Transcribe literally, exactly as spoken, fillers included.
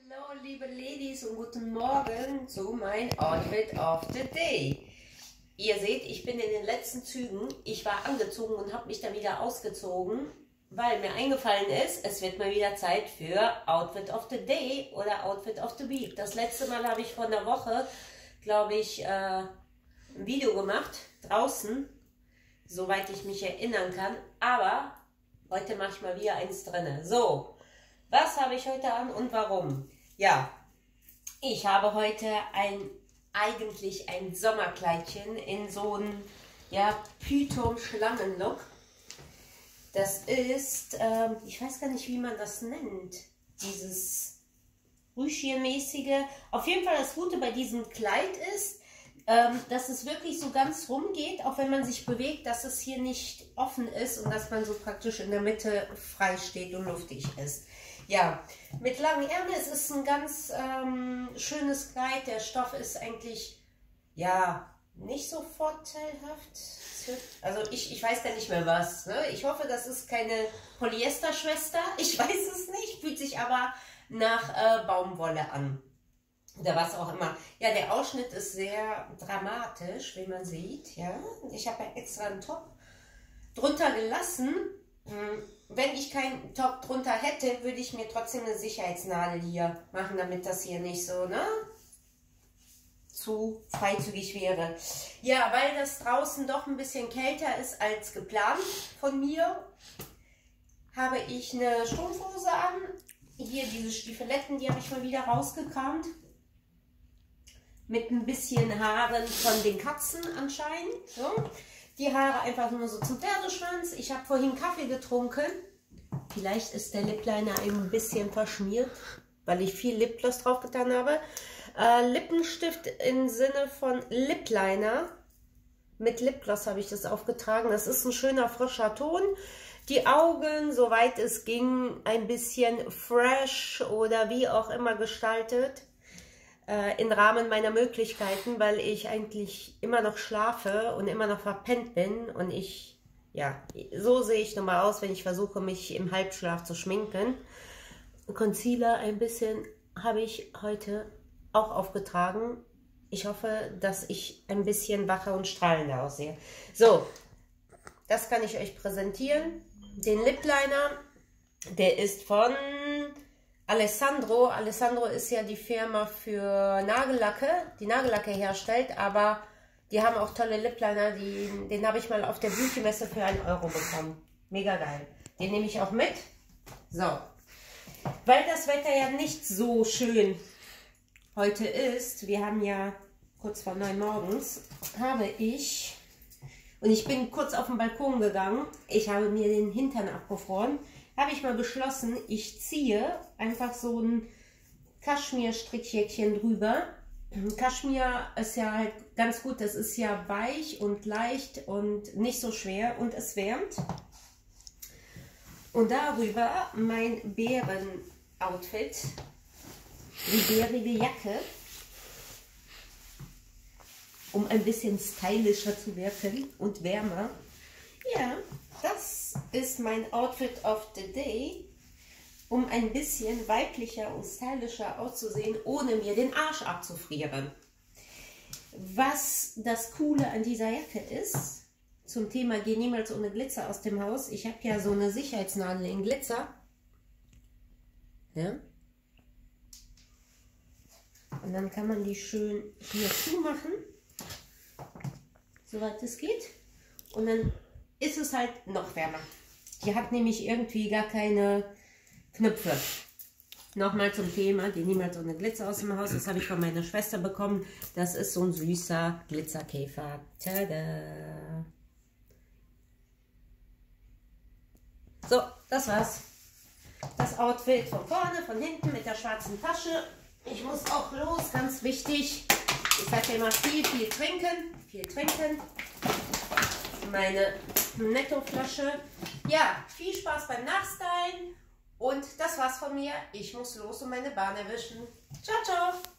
Hallo liebe Ladies und guten Morgen zu meinem Outfit of the Day. Ihr seht, ich bin in den letzten Zügen. Ich war angezogen und habe mich dann wieder ausgezogen, weil mir eingefallen ist, es wird mal wieder Zeit für Outfit of the Day oder Outfit of the Week. Das letzte Mal habe ich vor einer Woche, glaube ich, äh, ein Video gemacht, draußen, soweit ich mich erinnern kann. Aber heute mache ich mal wieder eins drinne. So, was habe ich heute an und warum? Ja, ich habe heute ein eigentlich ein Sommerkleidchen in so einem ja, Python-Schlangen-Look. Das ist, ähm, ich weiß gar nicht, wie man das nennt, dieses Rüschchen-mäßige. Auf jeden Fall das Gute bei diesem Kleid ist, ähm, dass es wirklich so ganz rum geht, auch wenn man sich bewegt, dass es hier nicht offen ist und dass man so praktisch in der Mitte frei steht und luftig ist. Ja, mit langen Ärmeln, es ist ein ganz ähm, schönes Kleid. Der Stoff ist eigentlich, ja, nicht so vorteilhaft. Also ich, ich weiß gar nicht mehr was. Ne? Ich hoffe, das ist keine Polyester-Schwester. Ich weiß es nicht, fühlt sich aber nach äh, Baumwolle an. Oder was auch immer. Ja, der Ausschnitt ist sehr dramatisch, wie man sieht. Ja, ich habe ja extra einen Top drunter gelassen. Wenn ich keinen Top drunter hätte, würde ich mir trotzdem eine Sicherheitsnadel hier machen, damit das hier nicht so, ne, zu freizügig wäre. Ja, weil das draußen doch ein bisschen kälter ist als geplant von mir, habe ich eine Strumpfhose an. Hier diese Stiefeletten, die habe ich mal wieder rausgekramt. Mit ein bisschen Haaren von den Katzen anscheinend. So. Die Haare einfach nur so zum Pferdeschwanz. Ich habe vorhin Kaffee getrunken. Vielleicht ist der Lip Liner ein bisschen verschmiert, weil ich viel Lipgloss drauf getan habe. Äh, Lippenstift im Sinne von Lip Liner. Mit Lipgloss habe ich das aufgetragen. Das ist ein schöner, frischer Ton. Die Augen, soweit es ging, ein bisschen fresh oder wie auch immer gestaltet. Im Rahmen meiner Möglichkeiten, weil ich eigentlich immer noch schlafe und immer noch verpennt bin und ich, ja, so sehe ich nun mal aus, wenn ich versuche, mich im Halbschlaf zu schminken. Concealer ein bisschen habe ich heute auch aufgetragen. Ich hoffe, dass ich ein bisschen wacher und strahlender aussehe. So, das kann ich euch präsentieren. Den Lip Liner, der ist von Alessandro. Alessandro ist ja die Firma für Nagellacke, die Nagellacke herstellt, aber die haben auch tolle Lip Liner, die, den habe ich mal auf der Beauty-Messe für einen Euro bekommen. Mega geil. Den nehme ich auch mit. So, weil das Wetter ja nicht so schön heute ist, wir haben ja kurz vor neun morgens, habe ich, und ich bin kurz auf den Balkon gegangen, ich habe mir den Hintern abgefroren, habe ich mal beschlossen, ich ziehe einfach so ein Kaschmir-Strickjäckchen drüber. Kaschmir ist ja halt ganz gut, das ist ja weich und leicht und nicht so schwer und es wärmt. Und darüber mein Bären-Outfit, die bärige Jacke, um ein bisschen stylischer zu wirken und wärmer. Ja, das ist mein Outfit of the Day, um ein bisschen weiblicher und stylischer auszusehen, ohne mir den Arsch abzufrieren. Was das Coole an dieser Jacke ist, zum Thema geh niemals ohne Glitzer aus dem Haus. Ich habe ja so eine Sicherheitsnadel in Glitzer. Ja. Und dann kann man die schön hier zumachen, soweit es geht. Und dann ist es halt noch wärmer. Die hat nämlich irgendwie gar keine Knöpfe. Nochmal zum Thema, die niemals ohne Glitzer aus dem Haus. Das habe ich von meiner Schwester bekommen. Das ist so ein süßer Glitzerkäfer. Tada! So, das war's. Das Outfit von vorne, von hinten mit der schwarzen Tasche. Ich muss auch los, ganz wichtig. Ich sage ja immer viel, viel trinken. Viel trinken. Meine Netto-Flasche. Ja, viel Spaß beim Nachstylen und das war's von mir. Ich muss los und meine Bahn erwischen. Ciao, ciao!